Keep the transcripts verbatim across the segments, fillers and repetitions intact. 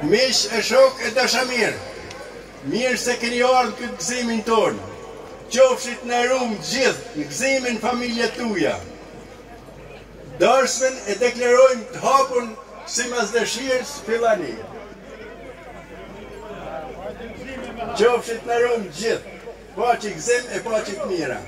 Mish e shok e dashamir, mirë se keni ardhur këtë gëzimin tonë. Qofshit në rumë gjithë në gëzimin familje tuja. Darsmen e deklarojmë të hapun si mas dëshirës fillani. Qofshit në rumë gjithë, paqi gëzim e paqi të mira.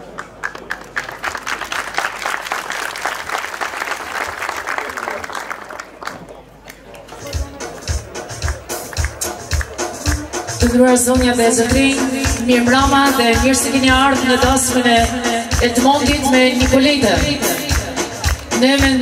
Të nderuar zonja dhe zotrinj, mirë mbrëma dhe mirë se keni ardhur në dasmën e Edmondit me Nikoletën. Ne me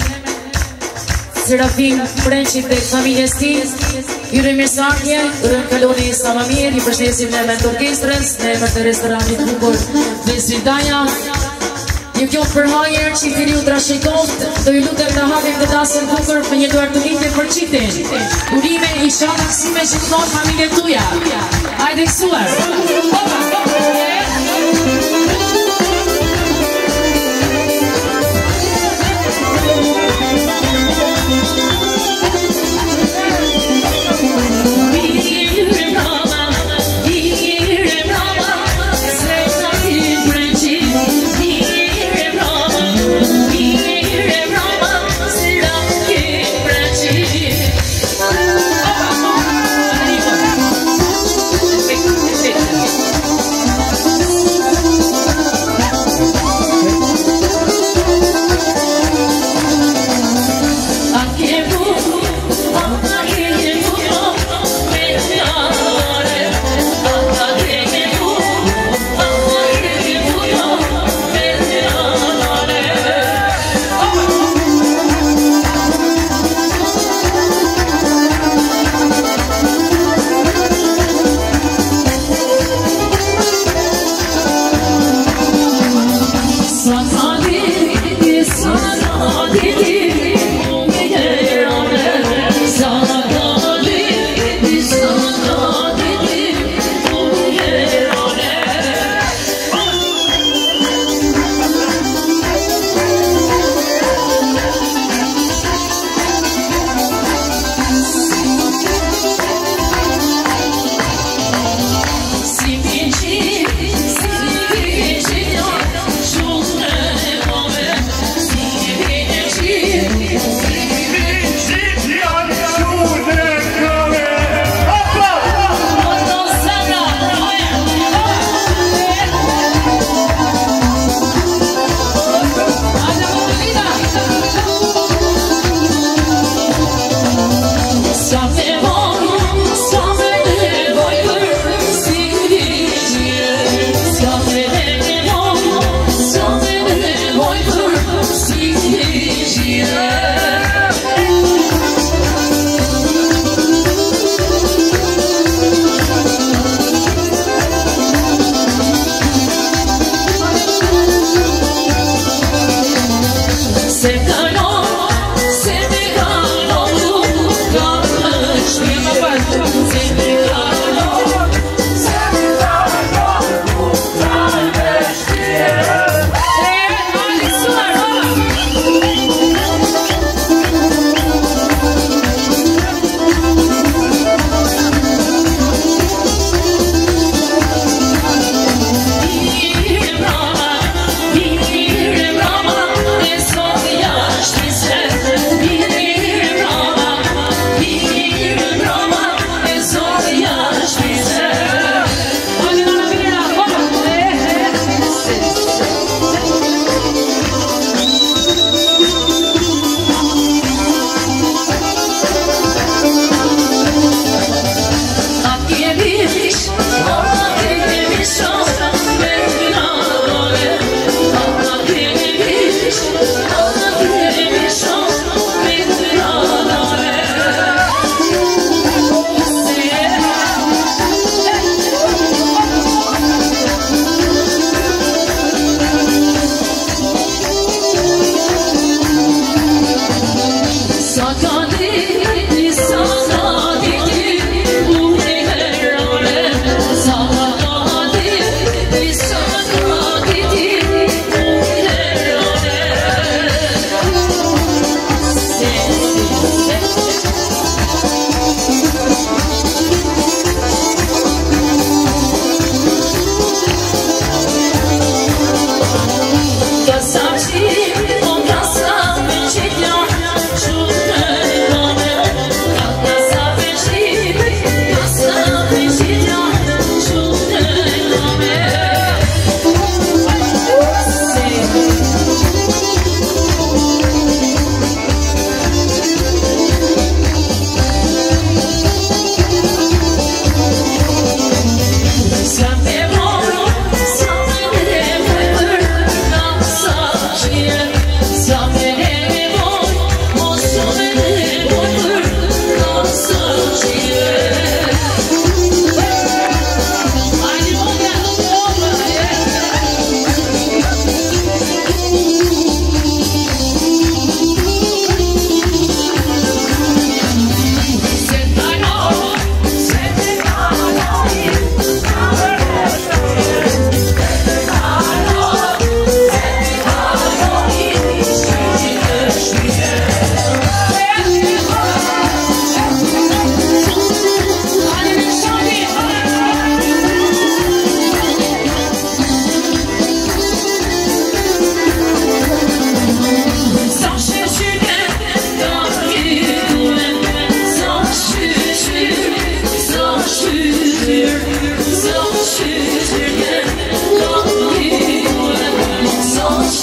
Serafin Prenqit dhe familjes tij, ju mirësardhje, urojmë kaloni sa më mirë, ju përshëndesim në emër të orkestrës, në emër të restorantit bukur dhe Svidaja. Ju kjo përhajër që i të riu trashëjtoft, do ju lutem të hapim të tasën bukur për një duar të litë për qitin. Urime i shanë aksime që të donë familje tuja. Hajde kësuar!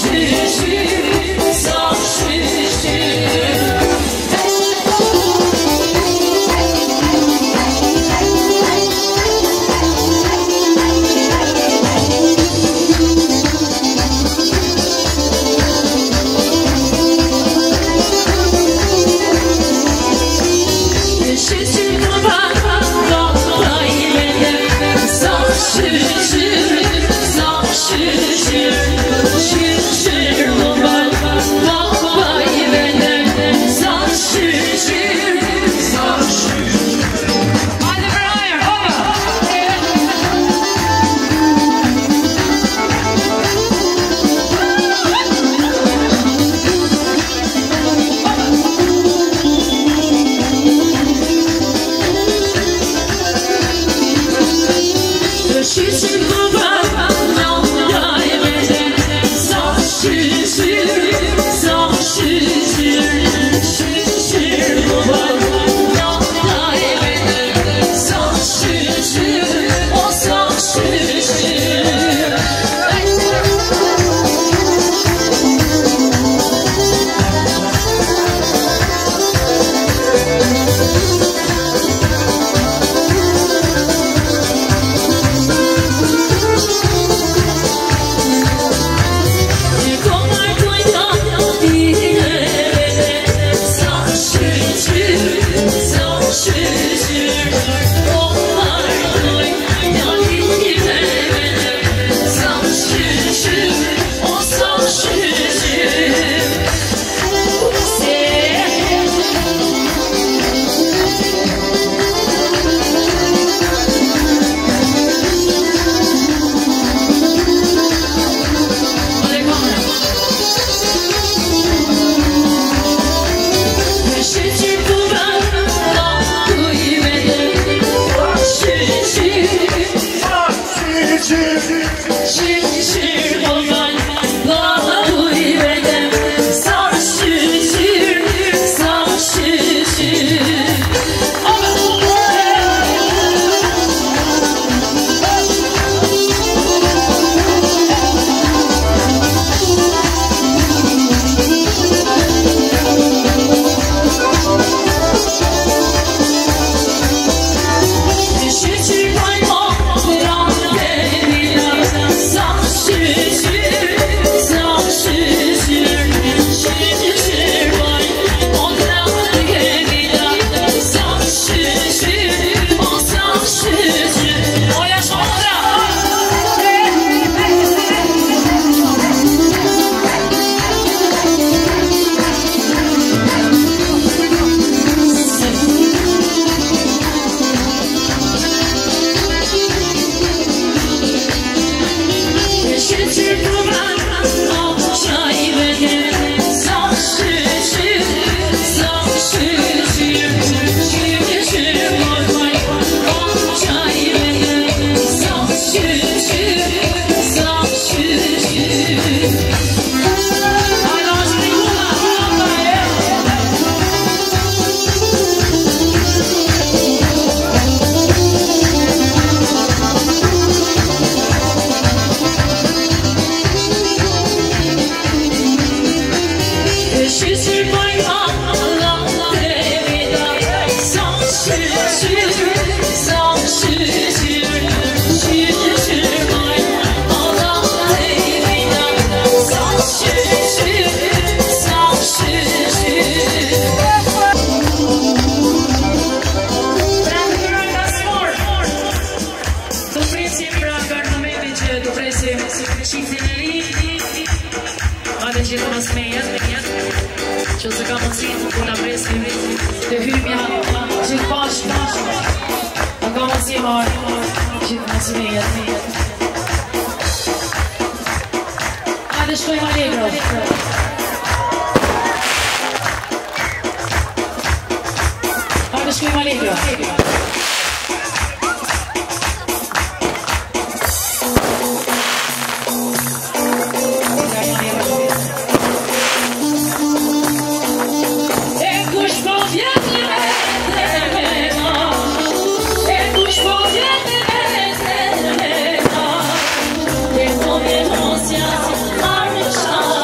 Și o să cam în țin cu la presă de hymia și pași cam în țin și mulțumesc. Haideți și noi mai negru. Haideți și noi mai negru. Arme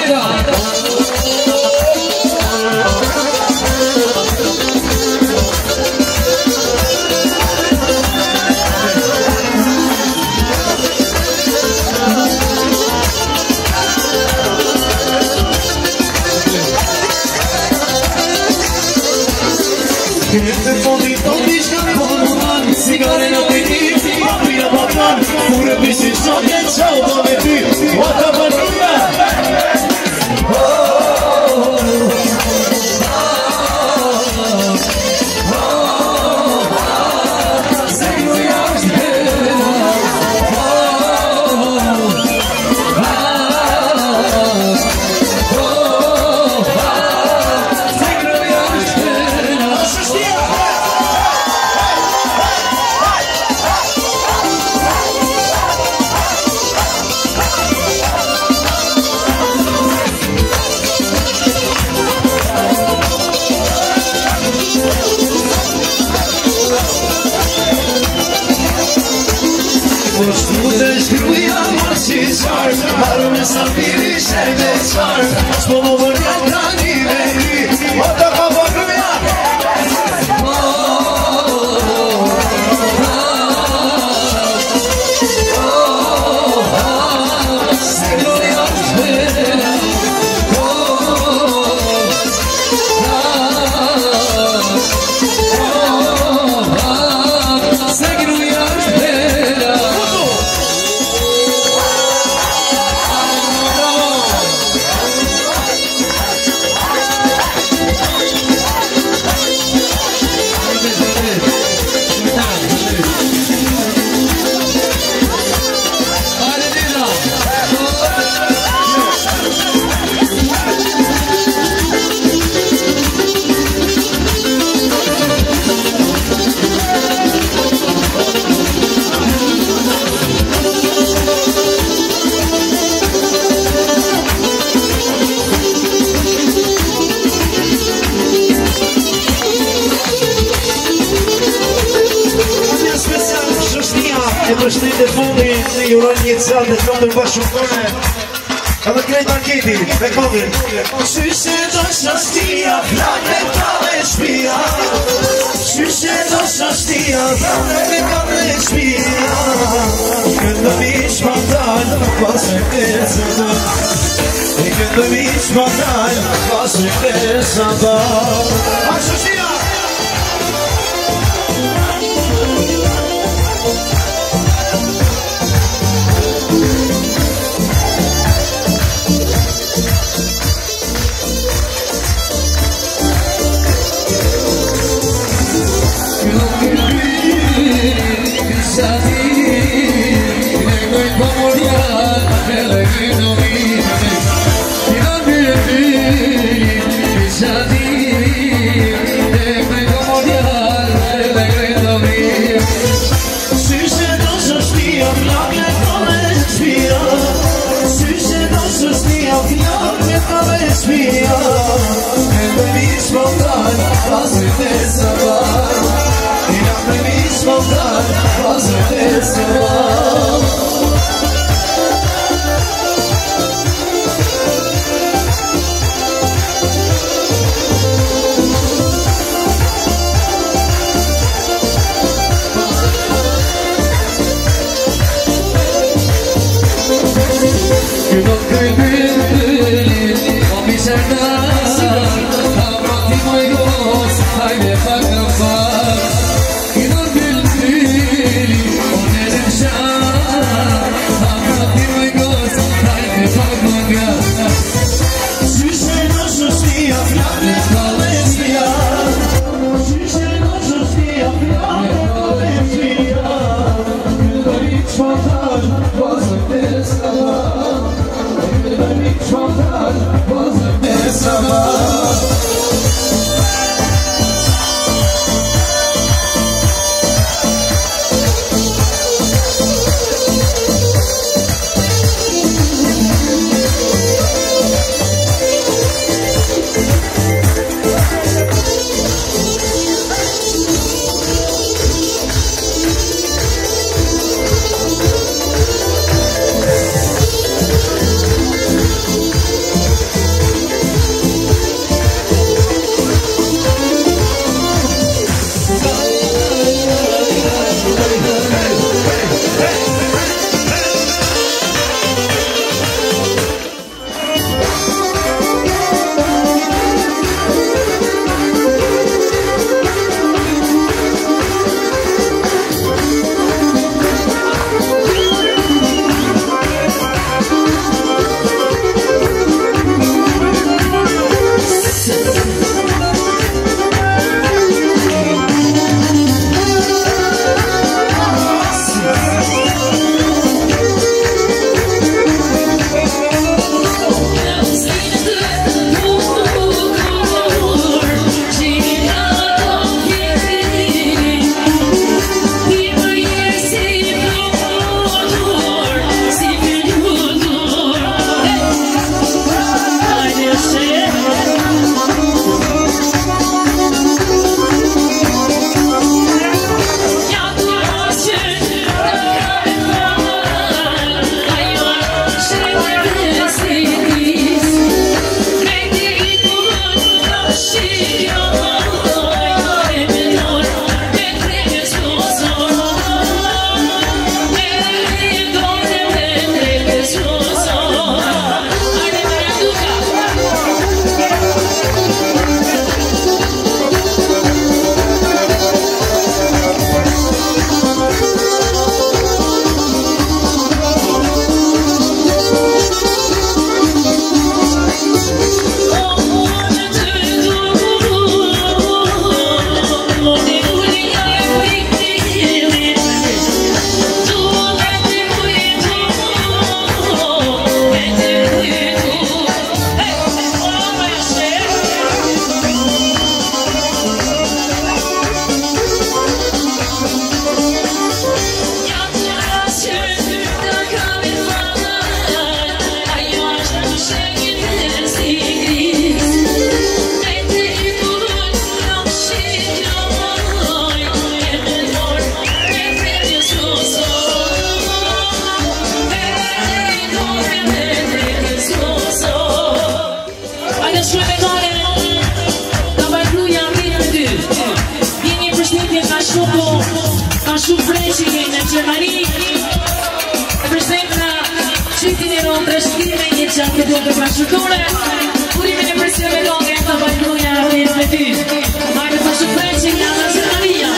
Shine. shkoj me gane ka bajtluja rritë me ty. Vini përshtetje ka shumë po, ka shumë freqi në Gjermani. E përshtet në qytin e ronë të shkime një që këtë do të prashutore. Kurimin e përshtetje me gane ka bajtluja rritë me ty. Majtë ka shumë freqi nga në Gjermania.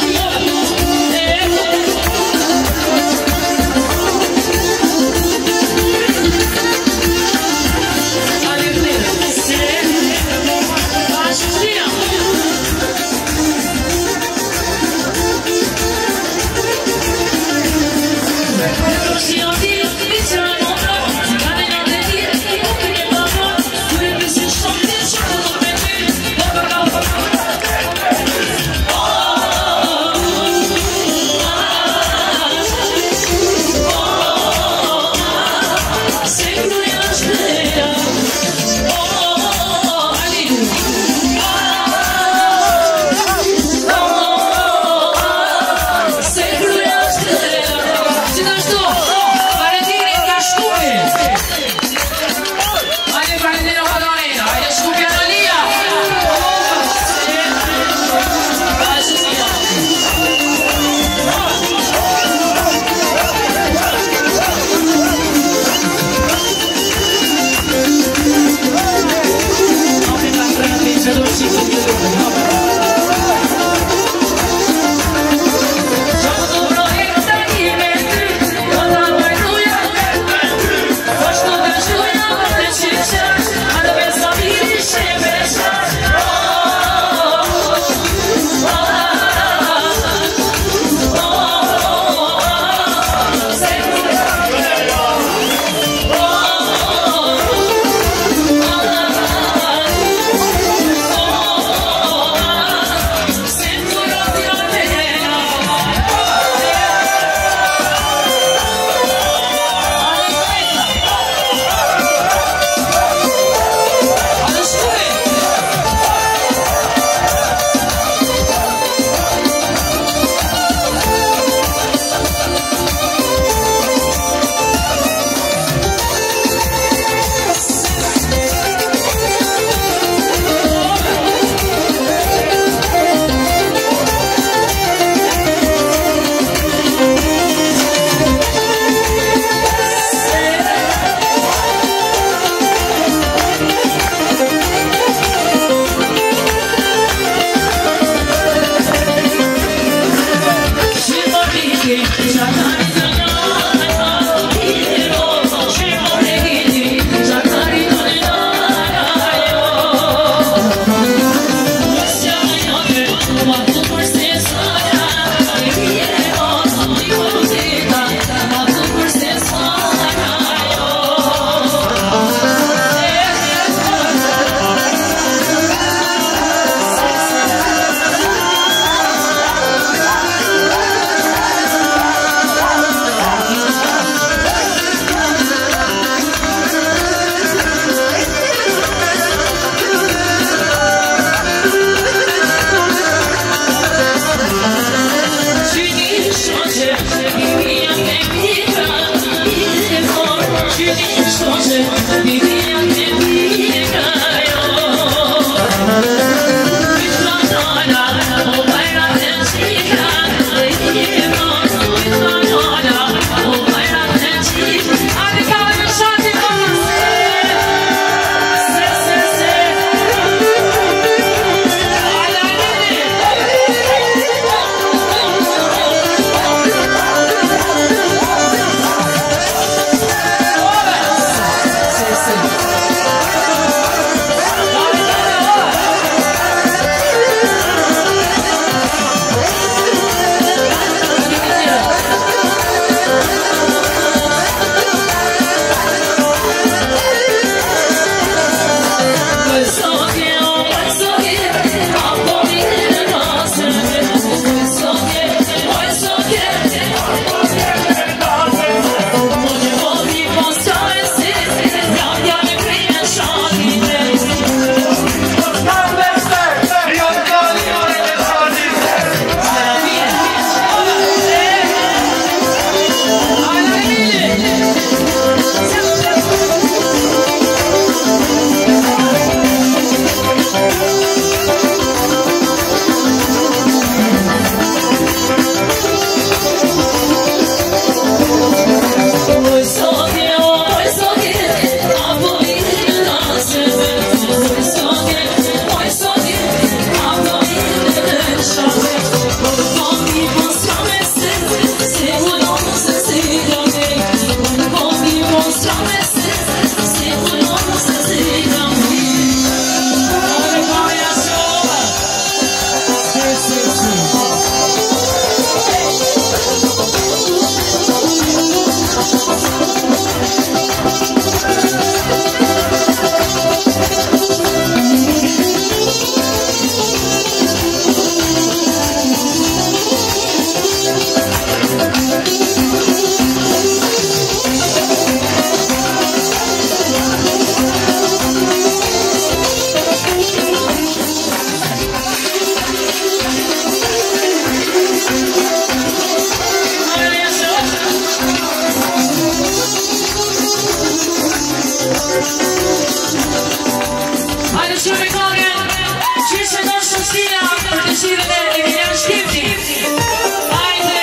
Tradizione Gloria, ci sei nostra stia, per decidere di venire schifti. Haide!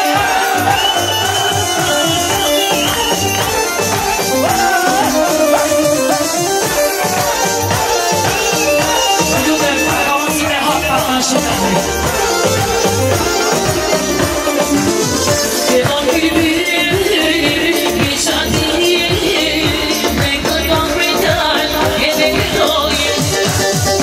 Aiuto, vamos a dejar para nosotros. Que no vivir, mi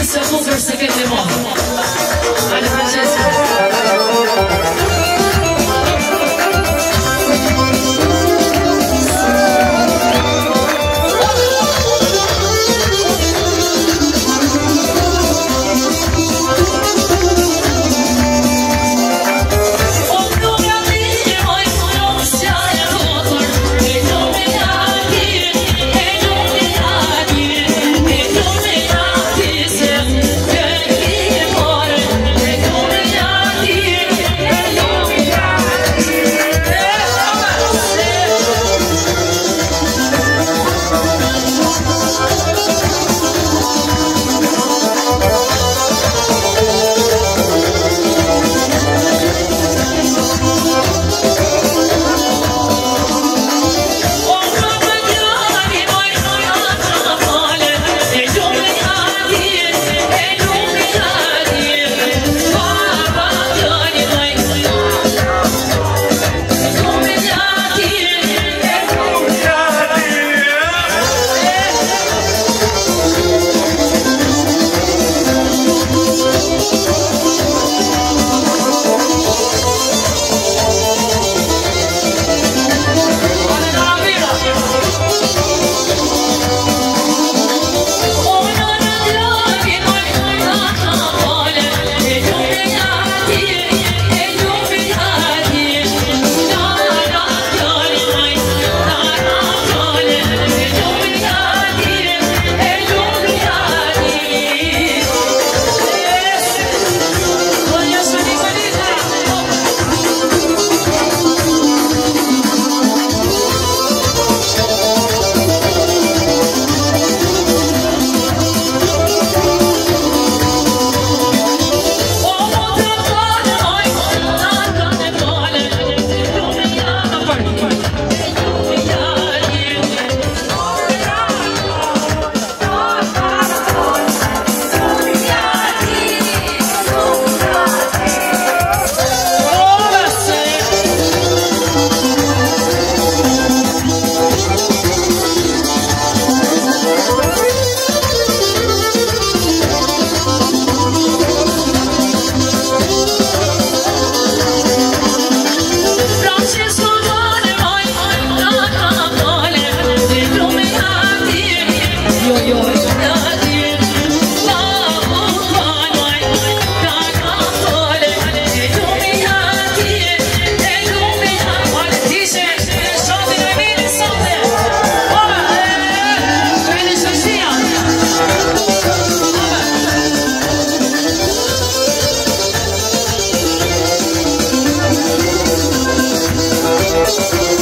să bucur să cânte mama. Ale Francesca.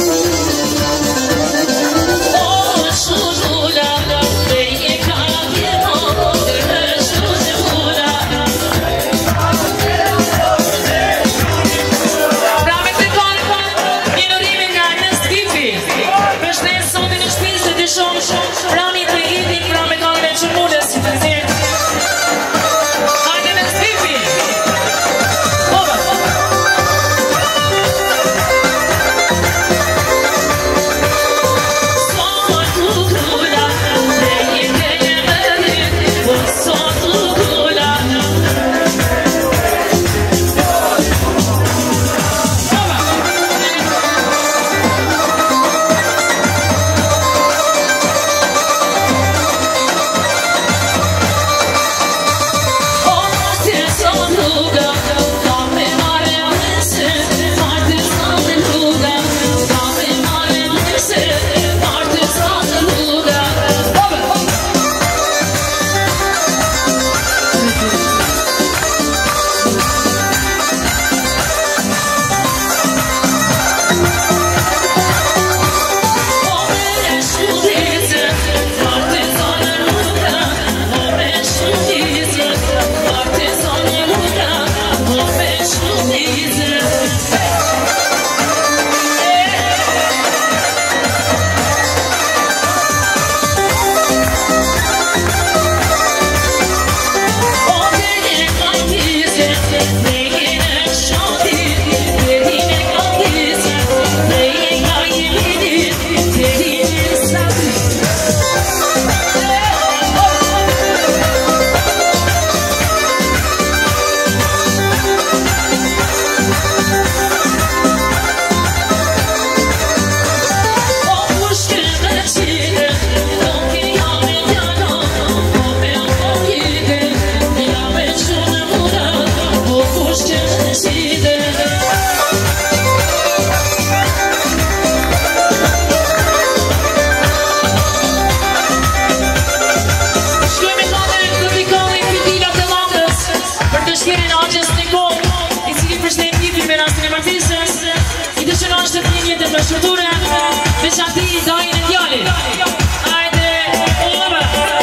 Oh, shudure me shanti dajin e djali. Hajde, ove.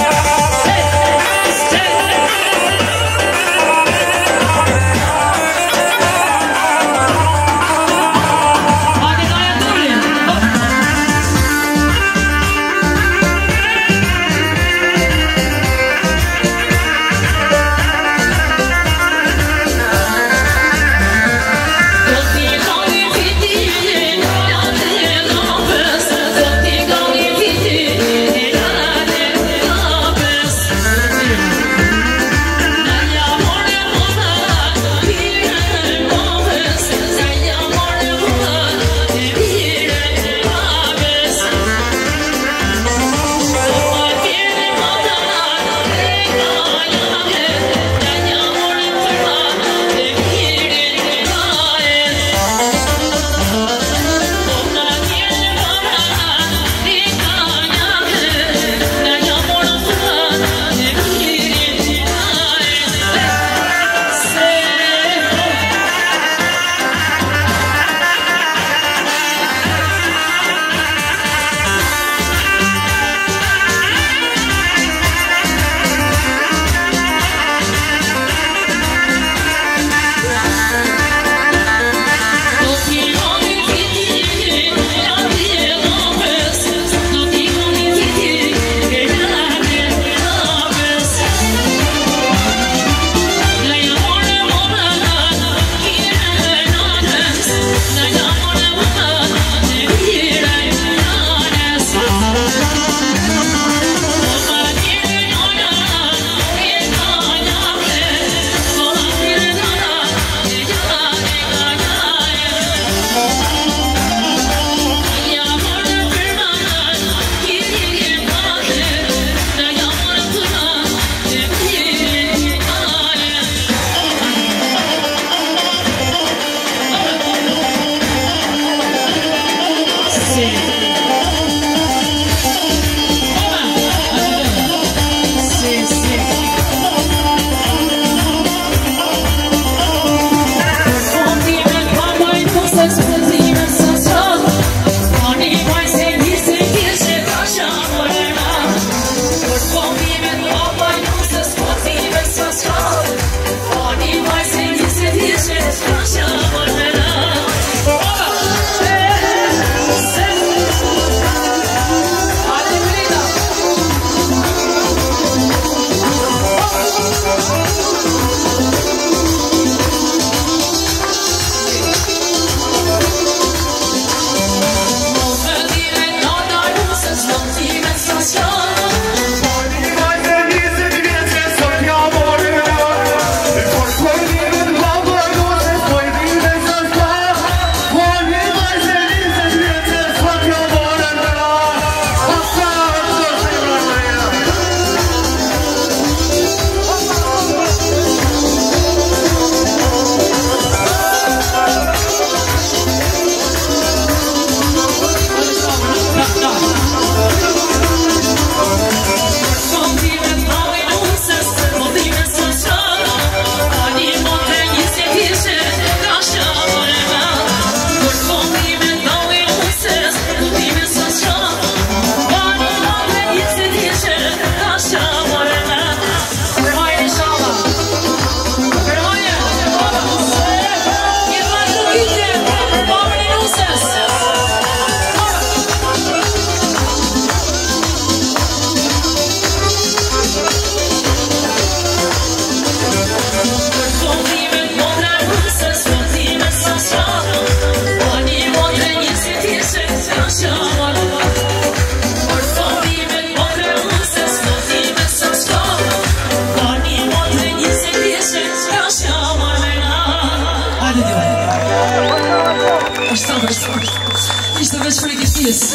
Isto é mais freguesias.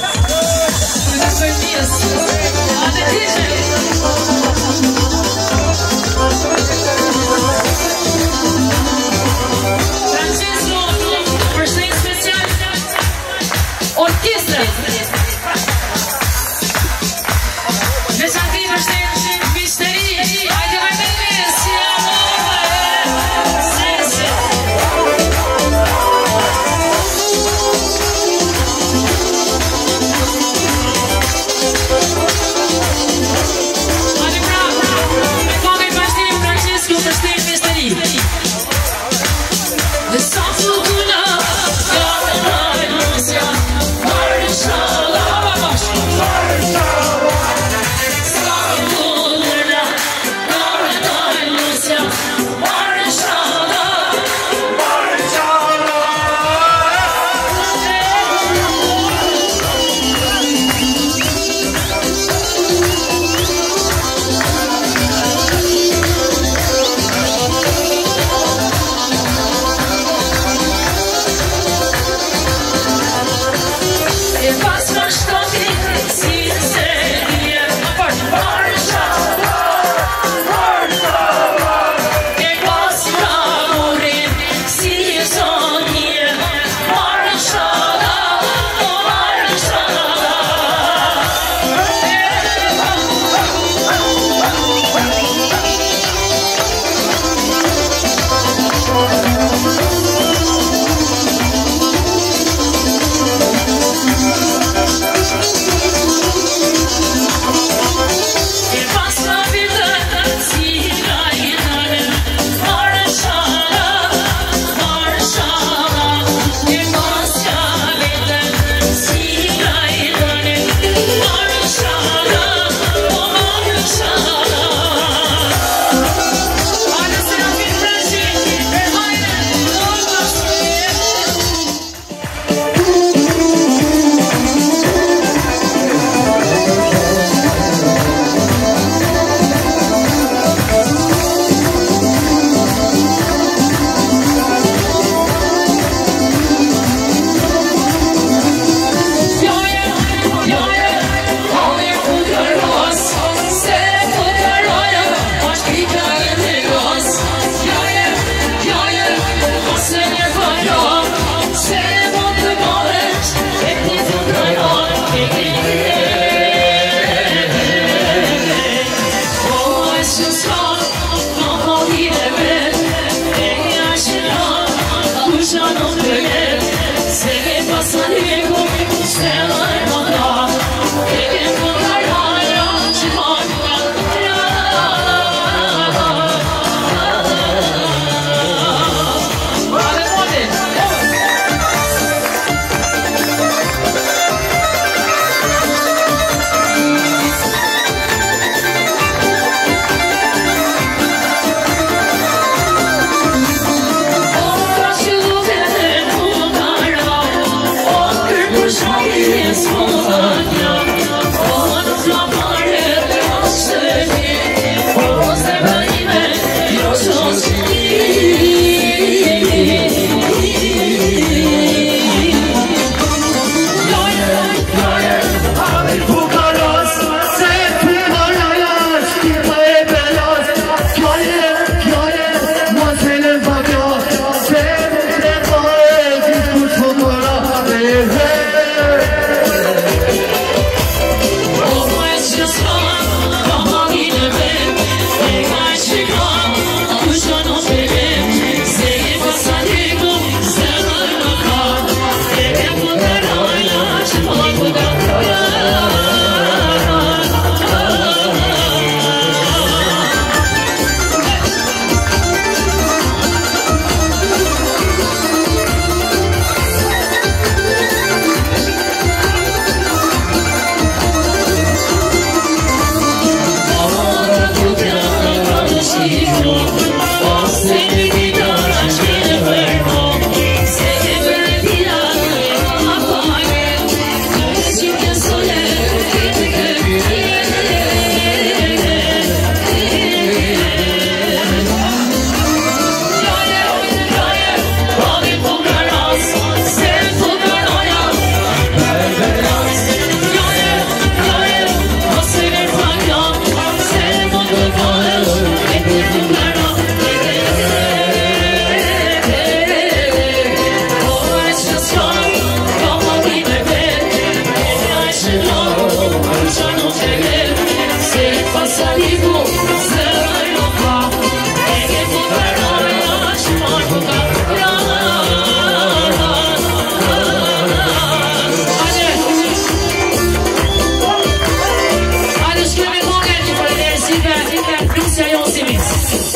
É freguesias. Olha, D J. Francesco, versão especial. Orquestra. Deixa aqui, versão mistério. Ai, de vai beber, se amor. Sim, sim.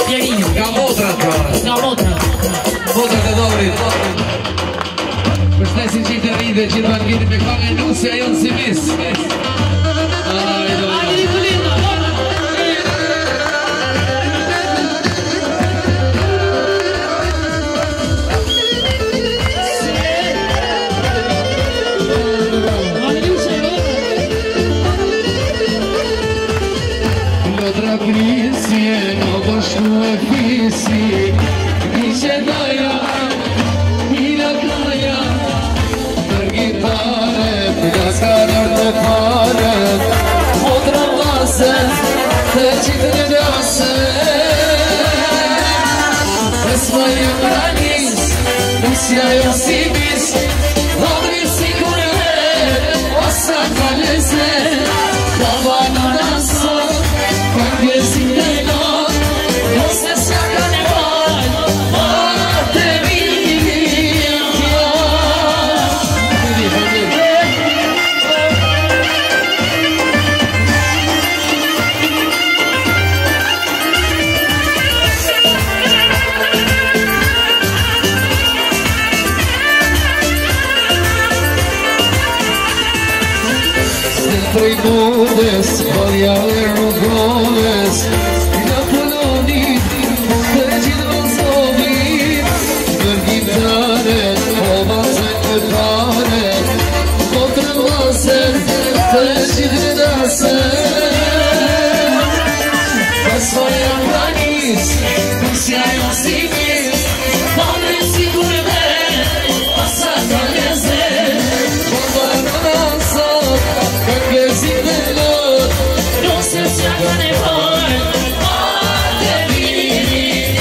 Pierinju. Nga motrat pra. Nga motrat. Motrat e Dobrit. Përshnesin qitë e rinde, qitë bankitin me këngë e nusja jonë si mis. Ajde, Nicolina, Lotra prisje, në bashku e fisi, një që daja, mila kaja, për gitare, për gaskarër të fare, motra vase, të qitë në rase, esma ju granis, nusja jo si bis, dobri si kurve, osa kalese, kavana naso, Porque si te no, no se saca de mal, más te vi. Estoy mudes, voy a ver rugones, na poloni, të gjithë më zovin, për gitare, po vase të pare, po të vase, të gjithë dase. Pasoj a granis, nusja jo si mis, dobre sigurve, pasa kaleze, po bananaso, perché si vedo, non si saca ne poi, ma te vini.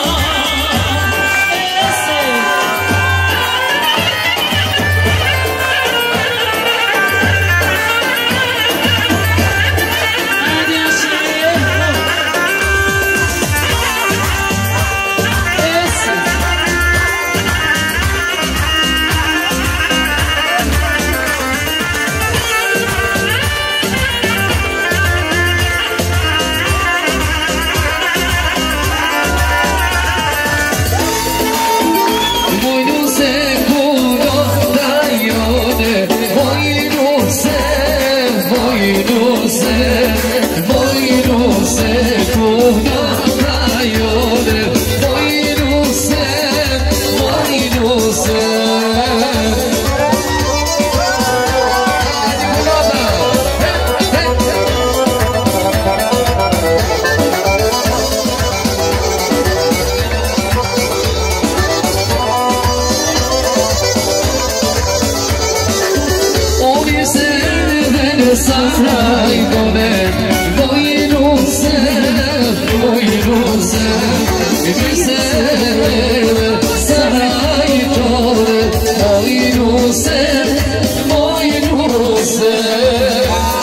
Sarai come voi non sei, voi non sei, mi serve sarai tore, voi non sei, voi non sei.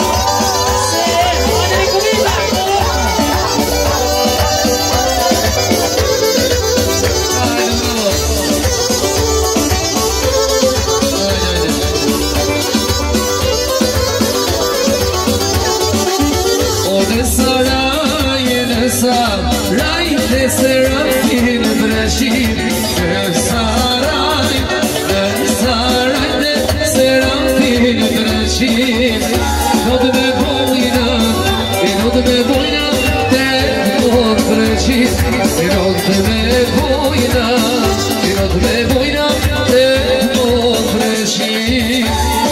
Sarai de serafin brashim, sarai, sarai de serafin brashim. Non me voglio, non me voglio te non brashim, non me voglio, non me voglio te non brashim.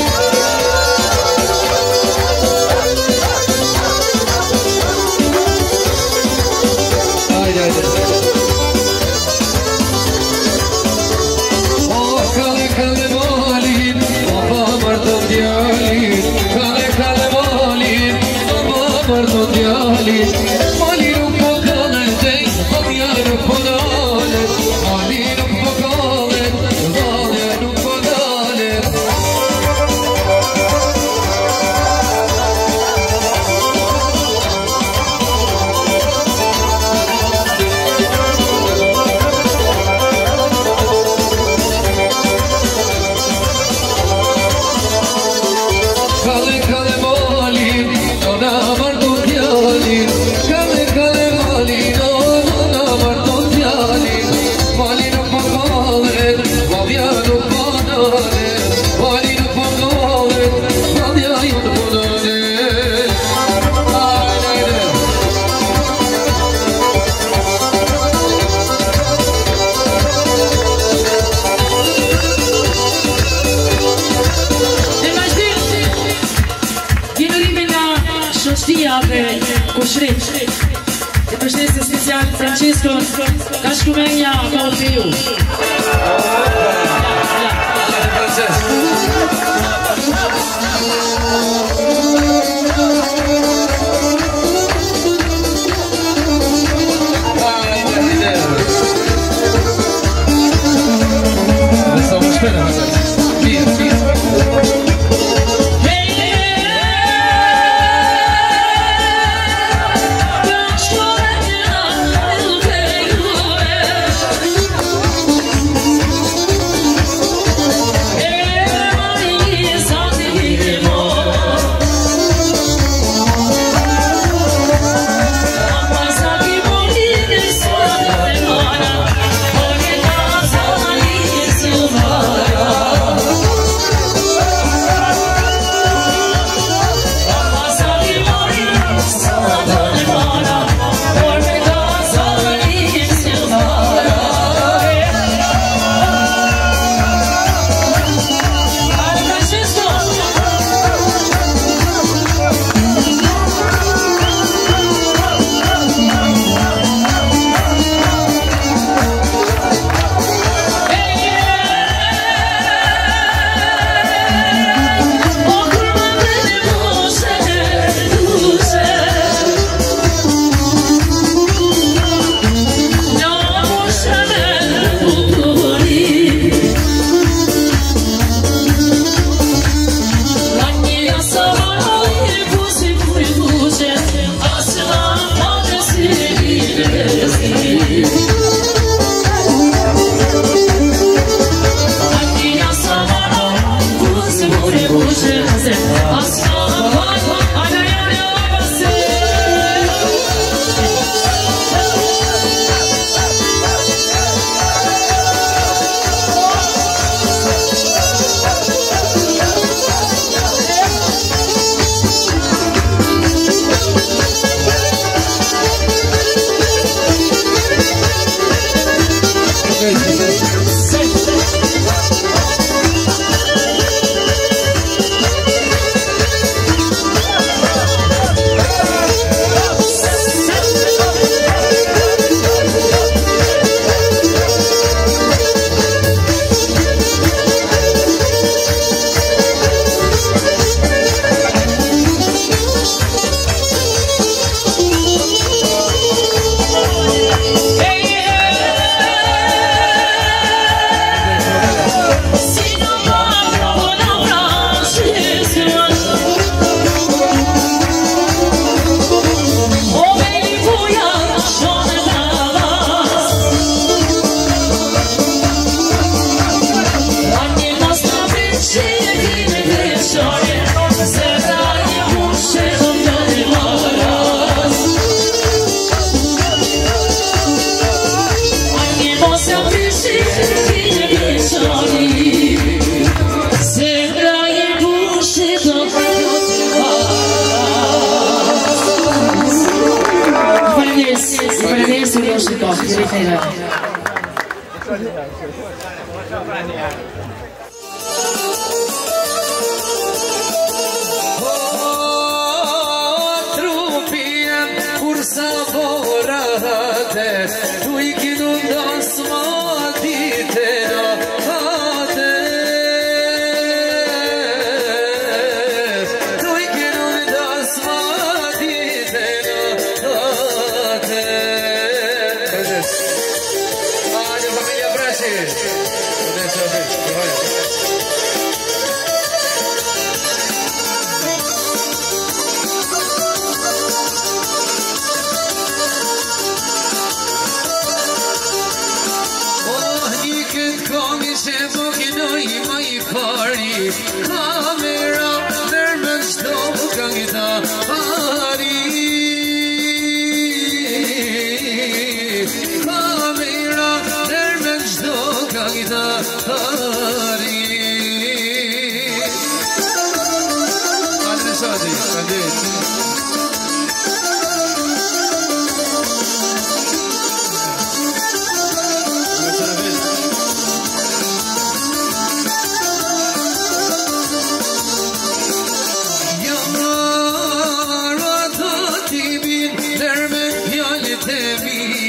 Mali non può cadere, voglio non può cadere, mali non può cadere, voglio non può cadere. Te președinte special Francisco, ca și cum e ea, ca un fiu.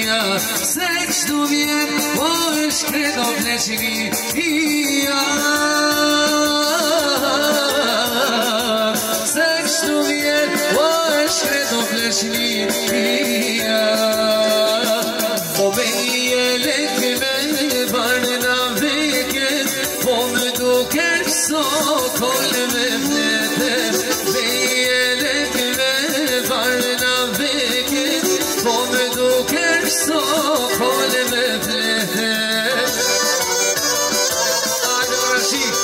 pleqnia Se kështu vjen po është kredo pleqnia Se kështu vjen po është kredo pleqnia Po beje lekë me barë na veket Po më duke këso kollë me fletet Beje lekë me barë na veket Po më duke këso kollë me fletet Ajde Rashid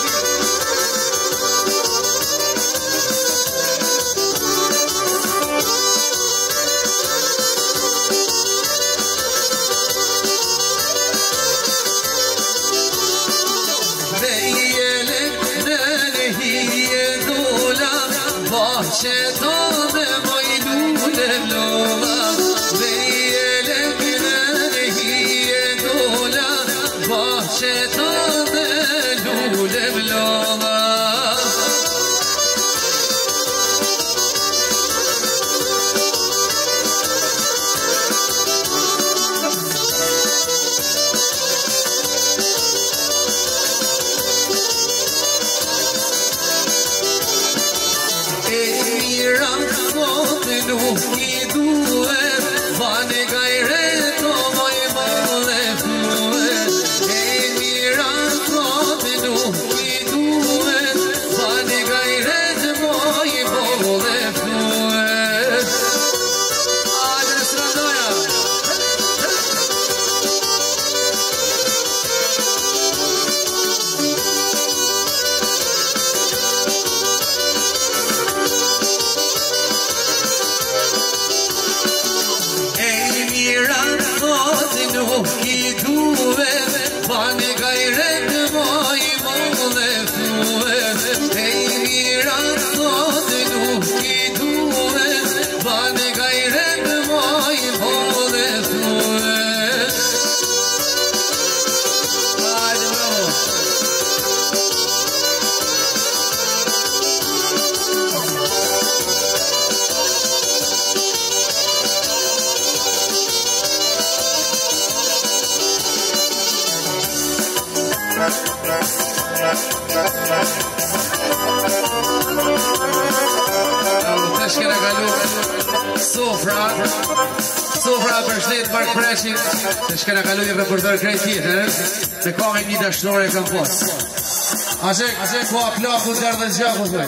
Që do dhe moj lule vlova Vejele kënën hije dola Ba që do dhe lule vlova Nuk i duhet, vane gajre to moj mole fluet E mira kote nuk i duhet, vane gajre të moj mole fluet Ajde sradoja Nuk i duhet, vane gajre të moj mole fluet E mira kote nuk i duhet, vane gajre të moj mole fluet Ajde bravo Të shkena kalu Sofra Sofra për shtetë Mark Preshin Të shkena kalu një reporter krejt tjetër Se ka me një dashnore e kam pos Ashek, ashek po a plaku të ardhe zgjaku të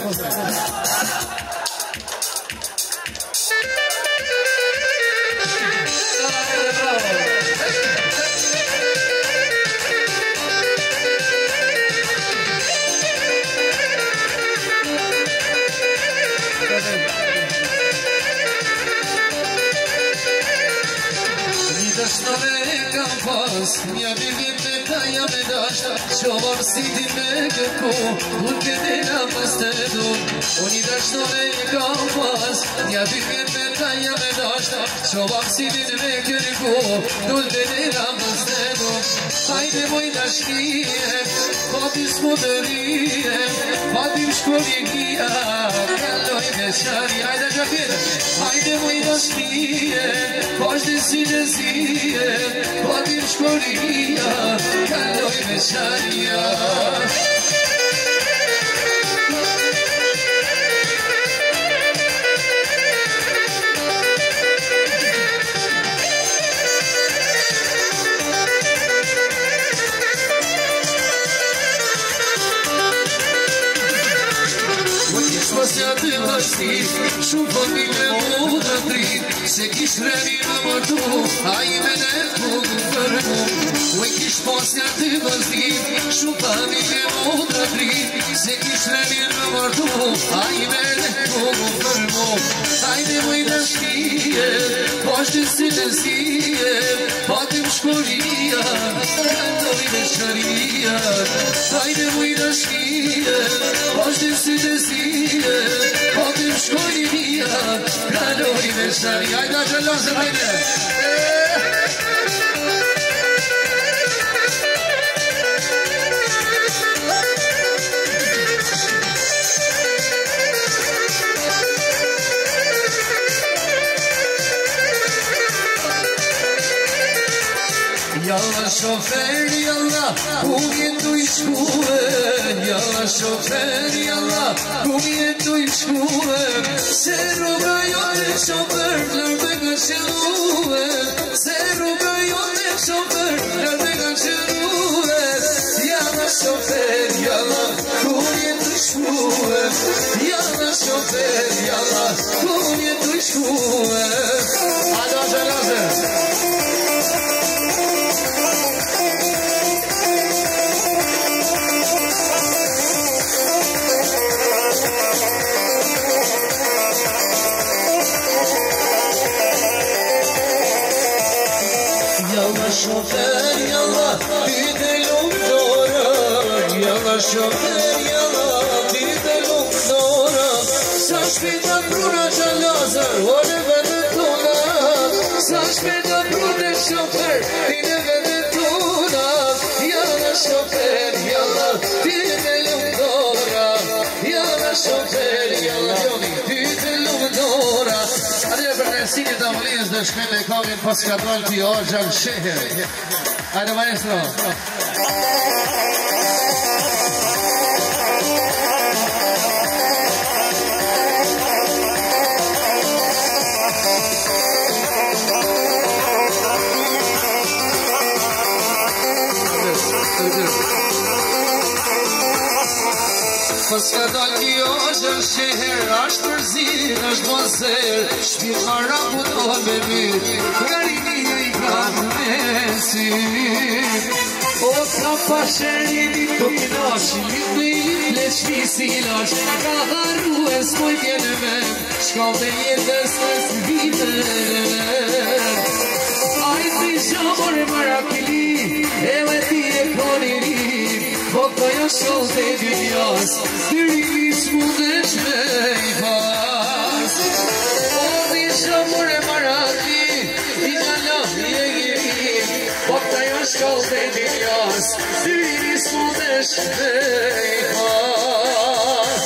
Mja vivim me taja me dashta Qovar siti me kërku Unë këtë nga pas të du Unë i dashtore e kam pas Mja vivim me taja me dashta Qovar siti me kërku Unë këtë nga pas të du Hajde moj dashkije Patim s'modërije Patim shkollije Kalloj me qari Hajde gjapire Hajde moj dashkije Pashtë si nëzije Patim shkollije Kalloj me qarija Pasja të vështi, shumë familje mu të drit Se kish remi më mërtu, a i me ne punë përmu Uj kish pasja të vështi, shumë familje mu të drit Se kish remi më mërtu, a i me ne punë përmu Hajde më i dashkije, pashtë si të zije Patim shkollija, këndoj me sharia Hajde më i dashkije, pashtë si të zije Patim shkollija, këndoj me sharia Hajde a gjëllon se hajde Yalla şoför yalla Bugün duyuşkuven Yalla şoför yalla Bugün duyuşkuven Seruga yote şoförlerde kaçırıven Seruga yote şoförlerde kaçırıven Yalla şoför yalla Bugün duyuşkuven Yalla şoför yalla Bugün duyuşkuven Hadi hazır hazır Yalla şoför yalla gidelim doğru Yalla şoför yalla gidelim doğru Saç beda bruna çalazar Vole bende tuna Saç beda bruna şoför Dine bende tuna Yalla şoför yalla gidelim doğru Yalla şoför yalla gidelim doğru Hadi efendim signe damalins de shkele kamin pas kadral pi Arjan Sheher. Hadi maestro. Pas ka dal ki është sheher, është përzir, është vazer Shpir harabu do me mirë, garini e i ka mesi O ka pasherini të kinash, litë i leqmi si lash Ka harru e s'moj tjene me, shka me jetës e s'vitër Ajtë i shamore marakili, e me ti e koniri Bokta jo shote dynjas, dyrimi s'mundesh me i pas O di shamore maraki, i gjalla i e gjeri Bokta jo shote dynjas, dyrimi s'mundesh me i pas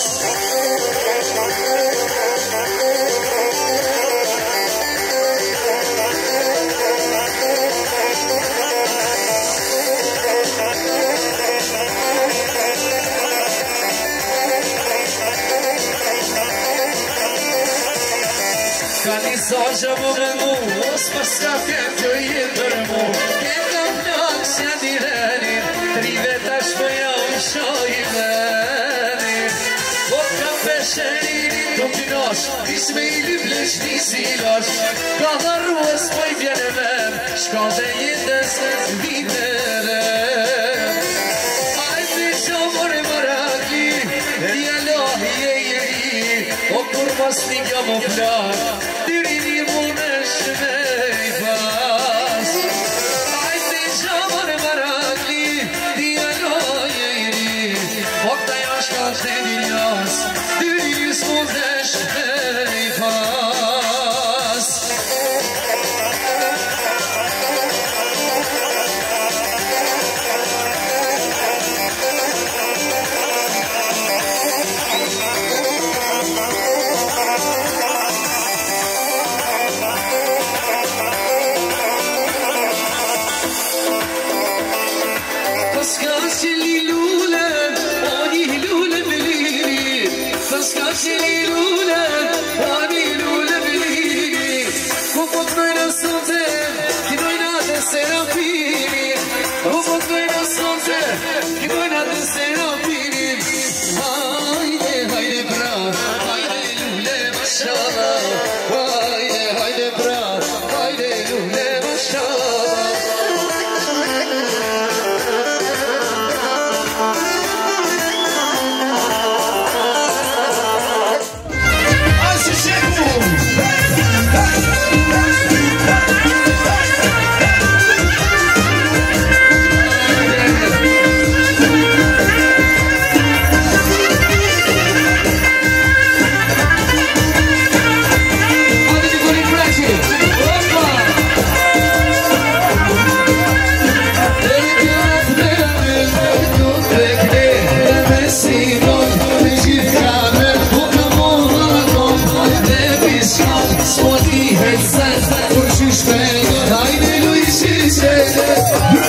Sasha më me mu, os pas ka kem që jetë për mu Kem ka plak që direnin, trive tash më jam shojmenin O ka peshenin, të pinash, is me i lyplesh një silash Ka dharruës poj vjene mem, shka dhe jetës vitere Ajtë një shamore maraki, djelahi e jeri O kur mas një nga më plak Haydi Luigi,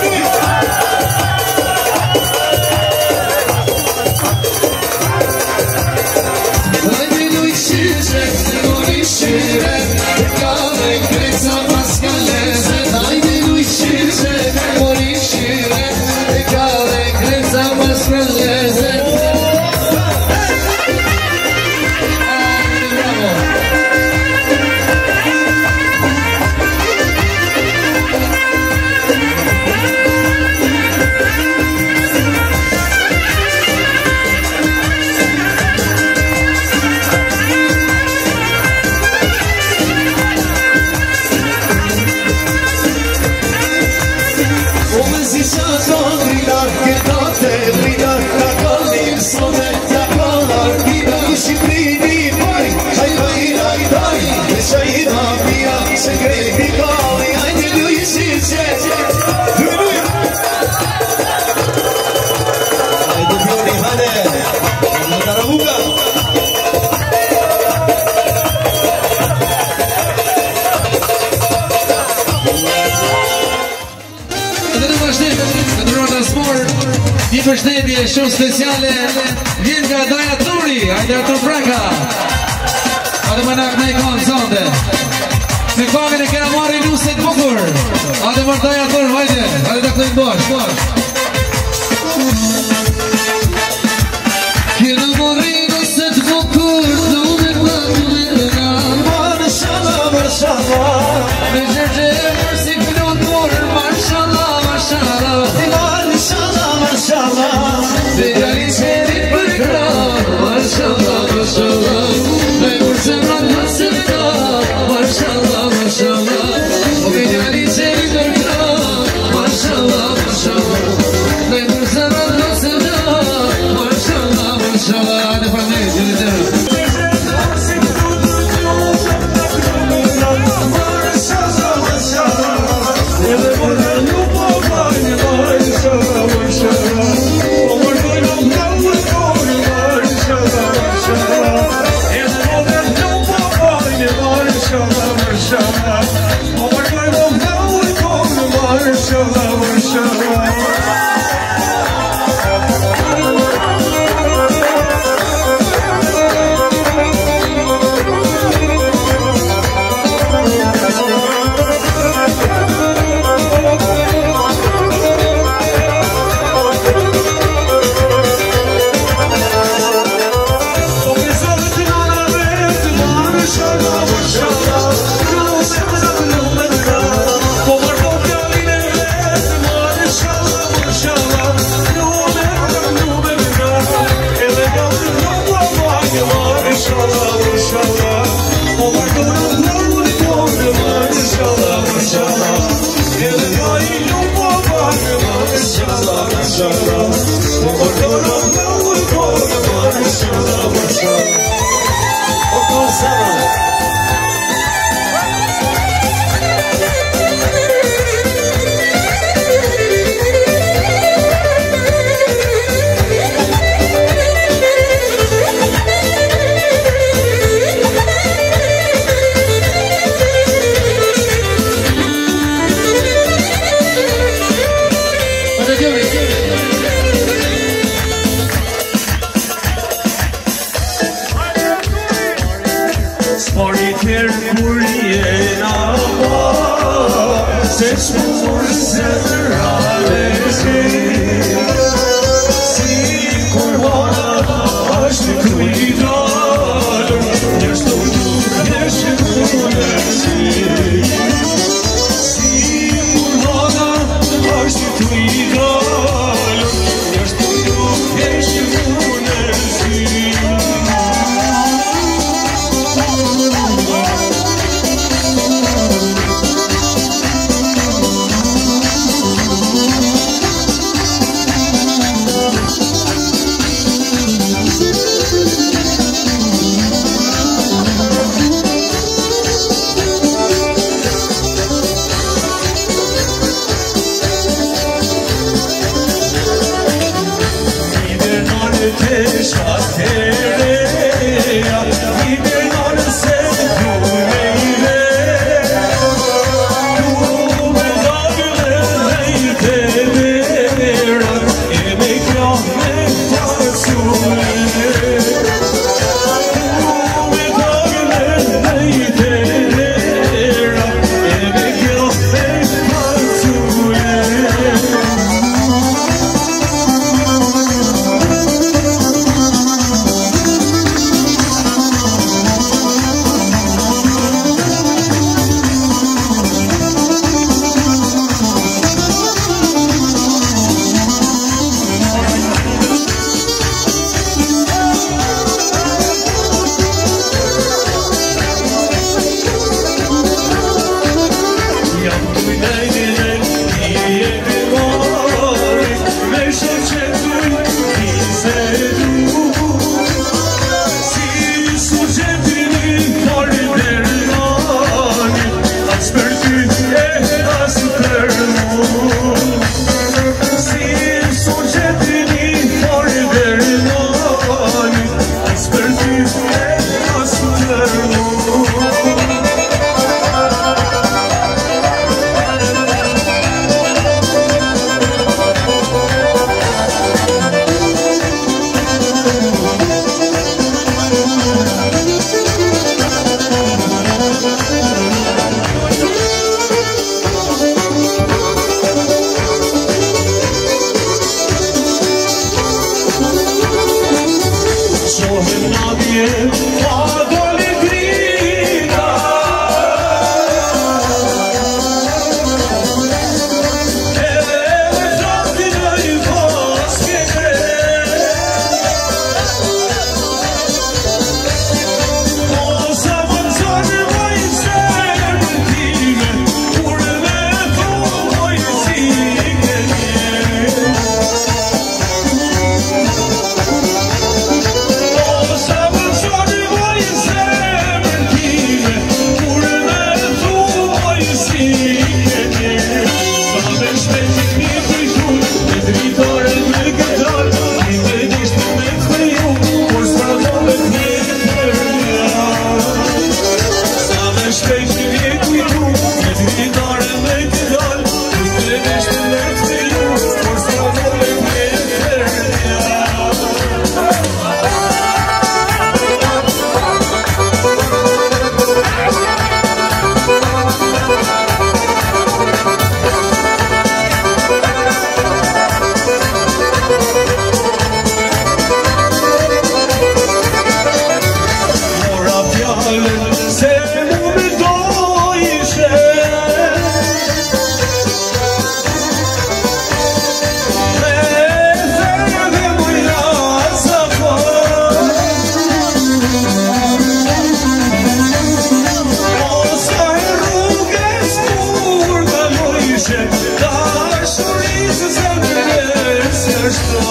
Përshëndetje shumë speciale vjen nga Daja Turi, hajde Artur Branka. Hajde më nak në ikon sonde. Me pagën e kena marri nuset bukur. Hajde më Daja Turi, hajde, hajde të këtojnë bosh, bosh. Kena marri nuset bukur, nume më nume nga. Marshallah, marshallah. Me gjërgje e mërsi pilot borë, marshallah, marshallah. Marshallah, marshallah. Dhe jali qerit për krat, marshallah, marshallah. Me kur se mrat në se krat, marshallah, marshallah. Dhe jali qerit për krat, marshallah, marshallah. Me kur se mrat në se krat, marshallah, marshallah. Hajde pra ne, gjëri gjëri. ishe dashurisë zemrës është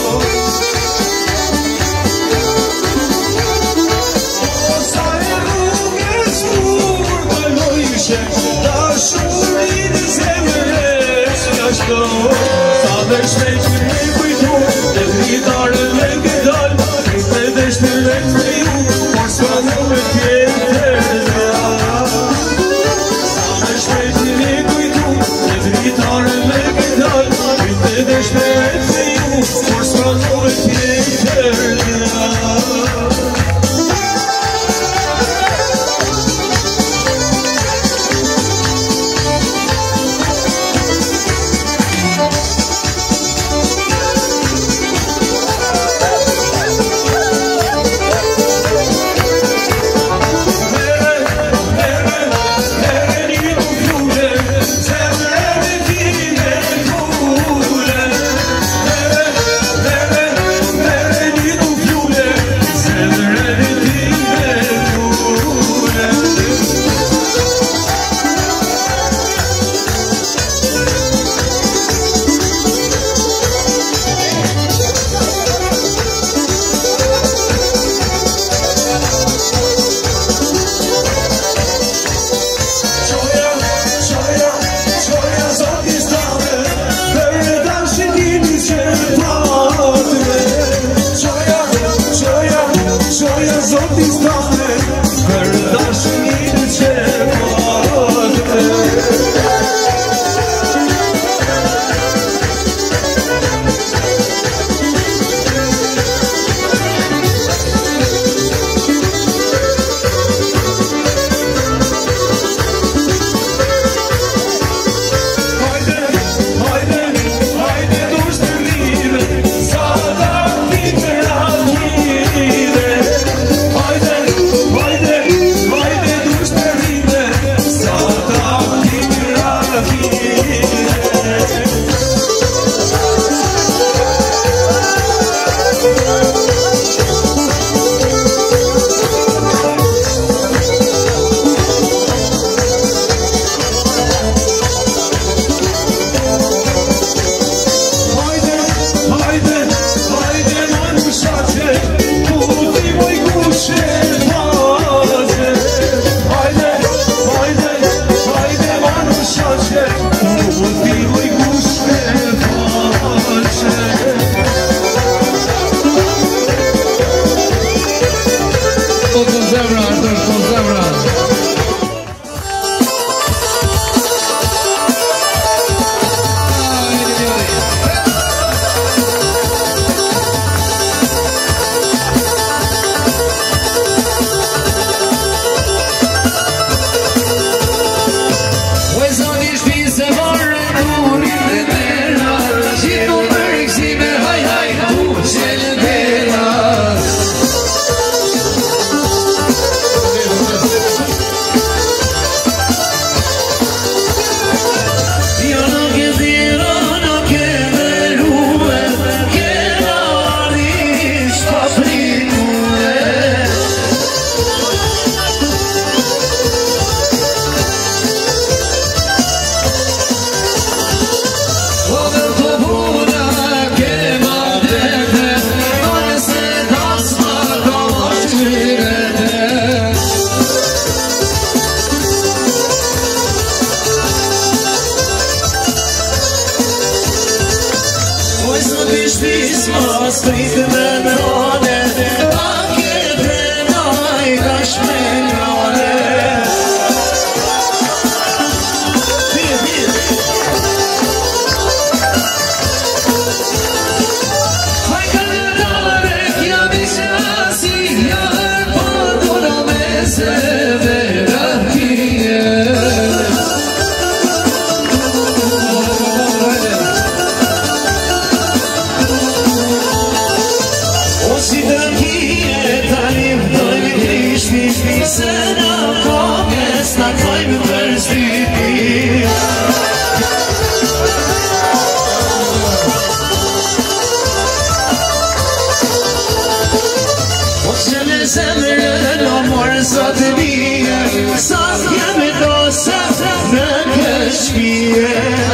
O sa e rrugës kur do ishe dashurisë zemrës është Sa dhe shpejt me kujtu dhe dritarën me këdal Kriste dhe shpirën me ju por s'ka në me tjetër Gitarën me këdal, kryte dhe shpet me ju, por s'ka nove tjetër mie